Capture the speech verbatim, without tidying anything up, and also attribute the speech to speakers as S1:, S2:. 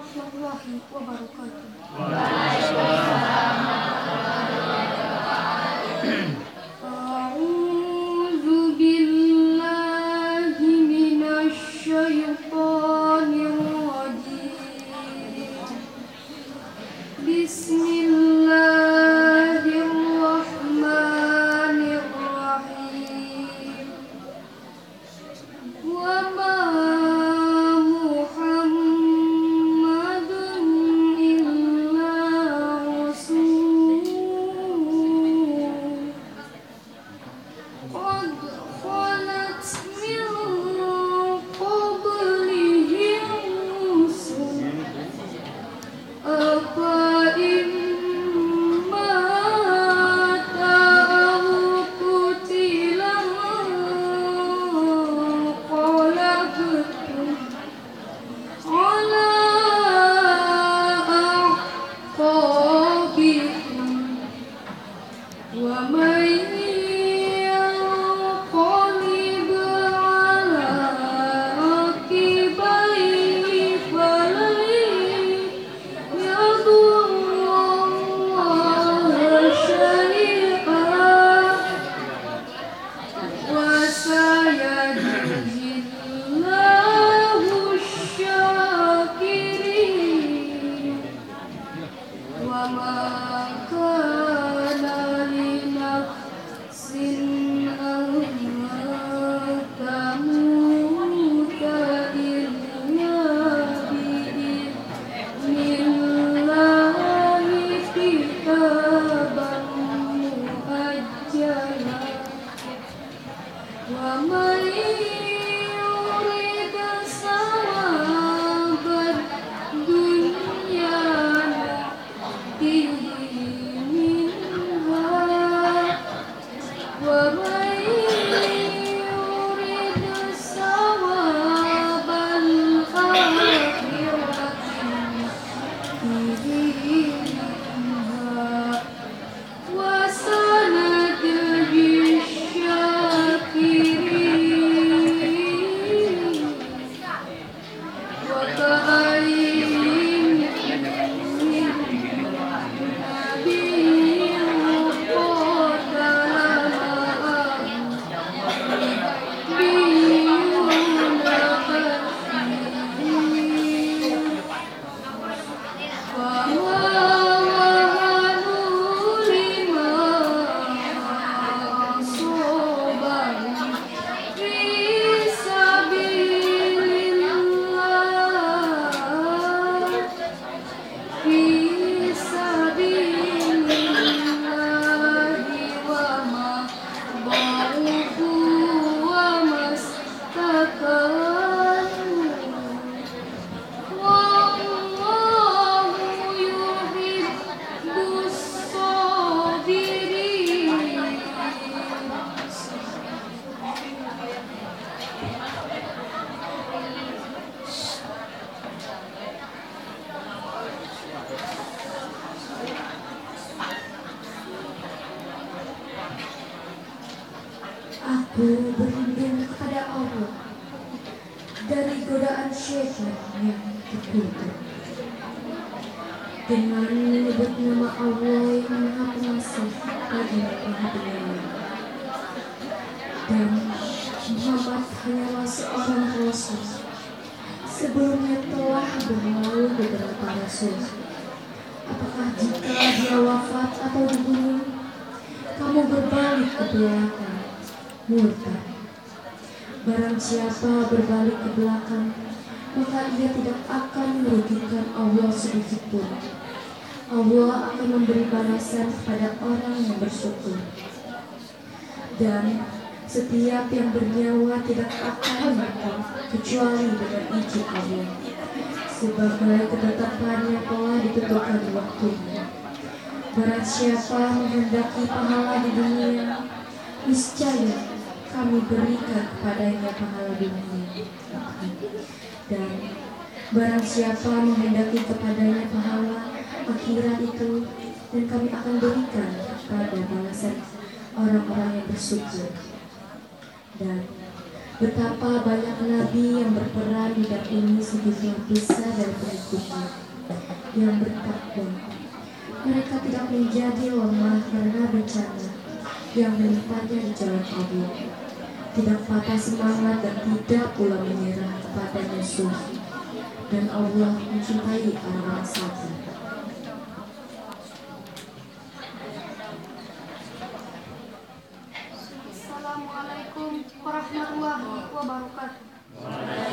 S1: warahmatullahi wabarakatuh. A'udzu billahi minasy syaithanir rajim. Bismillahirrahmanirrahim. Wa ma
S2: Aku berlindung kepada Allah dari godaan syaitan yang terkutuk. Dengan menyebut nama Allah yang Maha Pengasih lagi Maha Penyayang. Dan Muhammad hanyalah seorang rasul. Sebelumnya telah berlalu beberapa rasul. Apakah jika dia wafat atau dibunuh, kamu berbalik ke belakang? Murtad. Barang siapa berbalik ke belakang, maka ia tidak akan merugikan Allah sedikit pun. Allah akan memberi balasan kepada orang yang bersyukur. Dan setiap yang bernyawa tidak akan mati kecuali dengan izin Allah, sebagai ketetapannya telah ditentukan waktunya. Barang siapa menghendaki pahala di dunia, niscaya kami berikan kepadanya pahala dunia. Dan barang siapa menghendaki kepadanya pahala akhirat itu, dan kami akan berikan kepada balasan orang-orang yang bersyukur. Dan Betapa banyak nabi yang berperan didampingi sejumlah besar dari pengikutnya yang bertakwa. Mereka tidak menjadi lemah karena bencana yang menimpanya di jalan Allah. Tidak patah semangat dan tidak pula menyerah kepada musuh. Dan Allah mencintai orang-orang sabar.
S1: Assalamualaikum warahmatullahi wabarakatuh.